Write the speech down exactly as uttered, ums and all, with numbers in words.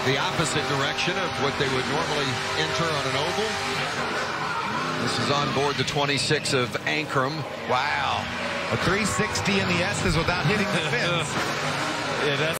the opposite direction of what they would normally enter on an oval. This is on board the twenty-six of Ankrum. Wow. A three sixty in the S's without hitting the fence. Yeah, that's